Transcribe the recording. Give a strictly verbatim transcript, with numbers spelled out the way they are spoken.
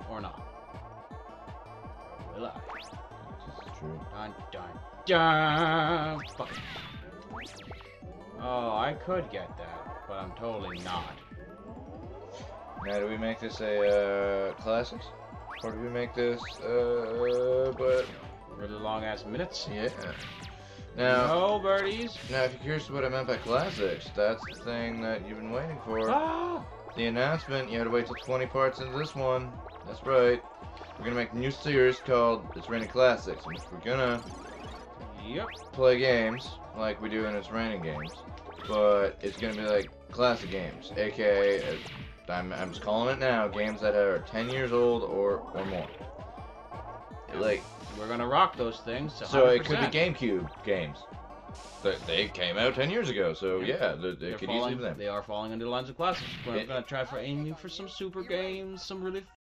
Or not? Will I? This is true. Dun dun dun! Fuck. Oh, I could get that, but I'm totally not. Now, do we make this a uh, classics? Or do we make this, uh, but... Really long ass minutes? Yeah. Now, no birdies. now, if you're curious what I meant by classics, that's the thing that you've been waiting for. Ah! The announcement, you had to wait till twenty parts into this one. That's right. We're gonna make a new series called It's Raining Classics. And we're gonna Yep. play games like we do in It's Raining Games, but it's gonna be like classic games, aka, uh, I'm, I'm just calling it now, games that are ten years old or, or more. Like, We're gonna rock those things. so it could one hundred percent. be GameCube games. They, they came out ten years ago, so yeah, they, they They're could falling, easily be them. They are falling under the lines of classics. We're It- gonna try for aiming for some super games, some really